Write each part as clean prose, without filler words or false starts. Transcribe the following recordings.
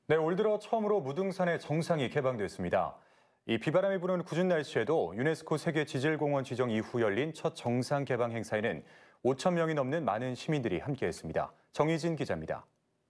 네, 올 들어 처음으로 무등산의 정상이 개방됐습니다. 이 비바람이 부는 궂은 날씨에도 유네스코 세계지질공원 지정 이후 열린 첫 정상 개방 행사에는 5천 명이 넘는 많은 시민들이 함께했습니다. 정희진 기자입니다.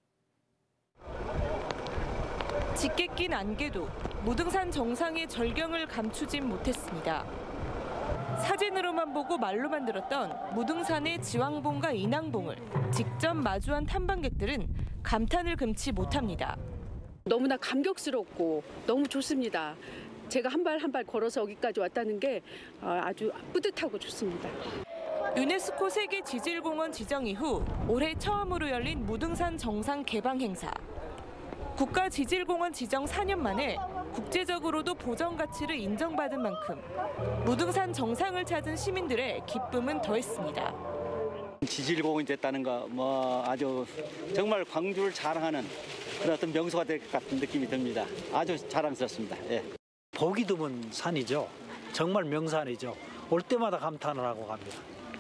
짙게 낀 안개도 무등산 정상의 절경을 감추진 못했습니다. 사진으로만 보고 말로만 들었던 무등산의 지왕봉과 인왕봉을 직접 마주한 탐방객들은 감탄을 금치 못합니다. 너무나 감격스럽고 너무 좋습니다. 제가 한 발 한 발 걸어서 여기까지 왔다는 게 아주 뿌듯하고 좋습니다. 유네스코 세계지질공원 지정 이후 올해 처음으로 열린 무등산 정상 개방 행사. 국가지질공원 지정 4년 만에 국제적으로도 보전 가치를 인정받은 만큼 무등산 정상을 찾은 시민들의 기쁨은 더했습니다. 지질공원이 됐다는 거 아주 정말 광주를 자랑하는 그런 어떤 명소가 될 것 같은 느낌이 듭니다. 아주 자랑스럽습니다. 예. 보기 드문 산이죠. 정말 명산이죠. 올 때마다 감탄을 하고 갑니다.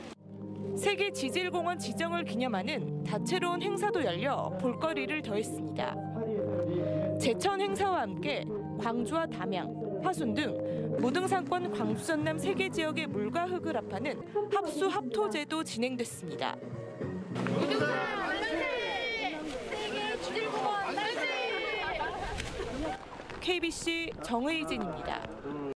세계지질공원 지정을 기념하는 다채로운 행사도 열려 볼거리를 더했습니다. 제천 행사와 함께 광주와 담양, 화순 등 무등산권 광주 전남 3개 지역의 물과 흙을 합하는 합수 합토제도 진행됐습니다. KBC 정의진입니다.